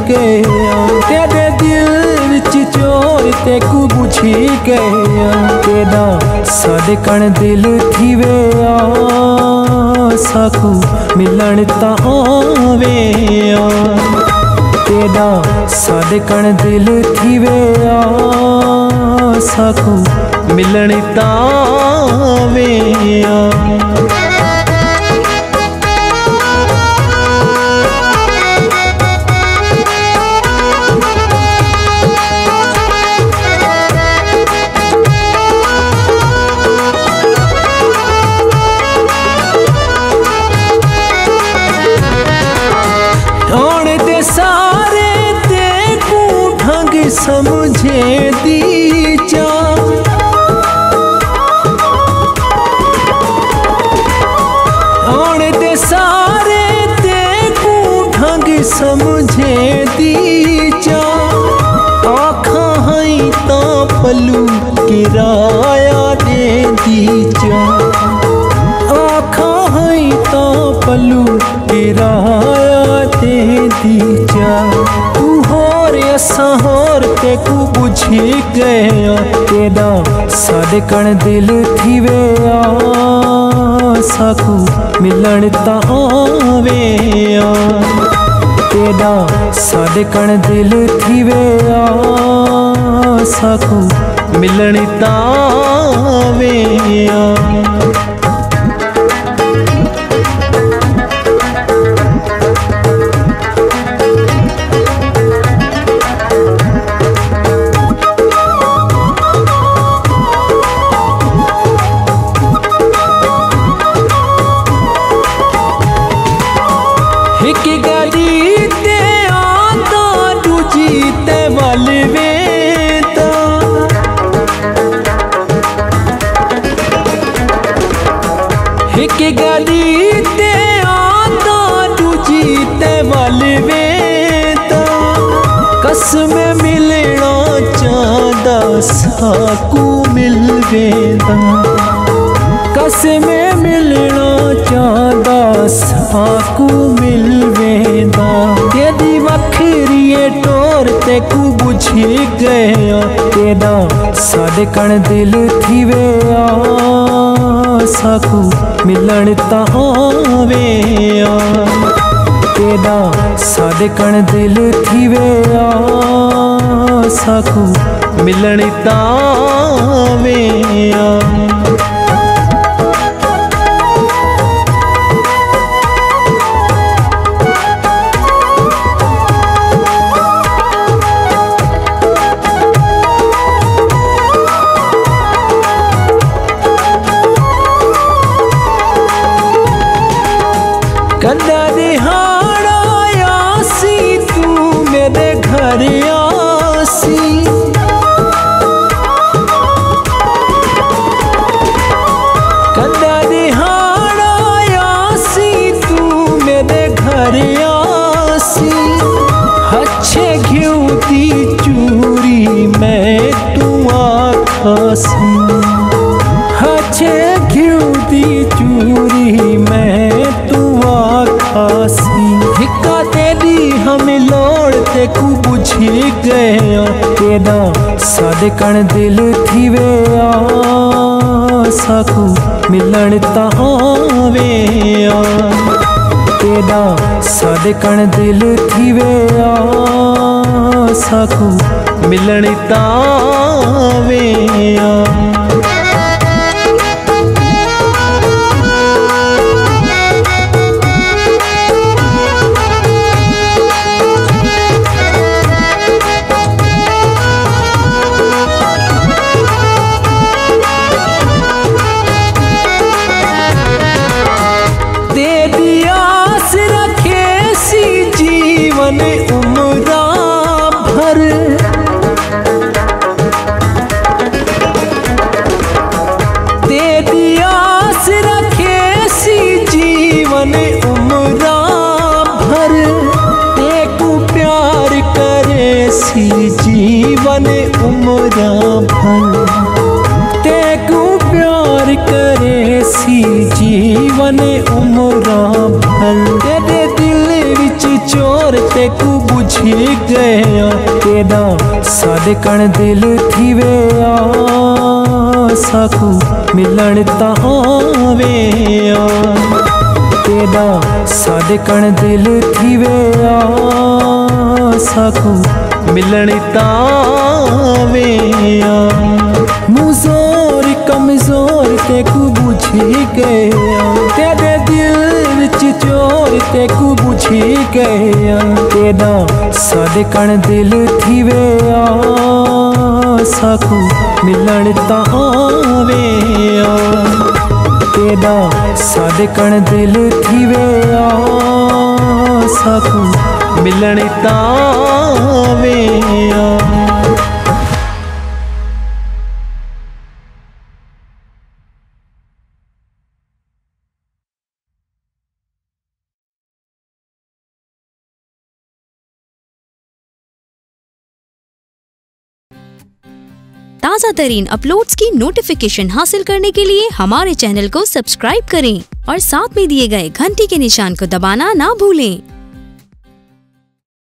गया, तेरे दिल विच चोर ते कु बुझी गया, तेरा साडे कण दिल थी वे साकू मिलन ता आवे, तेरा साडे कण दिल थी वे साकू मिलन ता आवे। सारे ते को ढंग समझे दी जा, आने दे सारे ते को ढंग समझे दी जा, आखा हई ता पलू किराया दे दी जा, आखा हई ता पलू किराया दे दी जा, तू होर असा होर ते कु बुझी गया, तेरा साडे कण दिल थी वे साकू मिलन ता आवे, तेरा साडे कण दिल थी वे साकू मिलन ता आवे। एक गली ते आता दूजी ते वल वेता, एक गली ते आता दूजी ते वल वेता, कसम मिलना चाहदा साकू मिल वेदा, कसम मिलना चाहदा साकू मिल वेदा, तेरी वखरी टोर ते कु बुझी गया, तेरा साडे कण दिल थी वे साकू मिलन ता आवे, तेरा साडे कण दिल थी वे साकू मिलन ता आवे। कदा दिहाड़ा आसी तू मेरे घर आसी, कदा दिहाड़ा आसी तू मेरे घर आसी, अच्छे घिउ दी चूरी मैं तू आखासी, अच्छे घिउ दी चूरी मैं तू आखासी, हिक्का तेरी हम लोड़ ते कु बुझी गया, तेरा साडे कण दिल थी वे साकू मिलन ता आवे, तेरा साडे कण दिल थी वे साकू मिलन ता आवे। तेरी आस रखे सी जीवन उम्रा भर, तेरी आस रखे सी जीवन उम्रा भर, तेकू प्यार करे सी जीवन उम्रा भर, तेकू प्यार करे सी जीवन उम्रा भर, तेरे दिल विच चोर ते कु बुझी गया तेरा सदकण दिल थी वे साकू मिलन तावे तेरा सदकण दिल थी वे साकू मिलन तावे मुझोर कमजोर ते कु बुझी गया तेरे दिल विच चोर ते कु बुझी गया तेरा सदकण दिल थी वे साकू मिलन तावे तेरा सदकण दिल थी वे साकू मिलन तावे। ताज़ा तरीन अपलोड्स की नोटिफिकेशन हासिल करने के लिए हमारे चैनल को सब्सक्राइब करें और साथ में दिए गए घंटी के निशान को दबाना ना भूलें।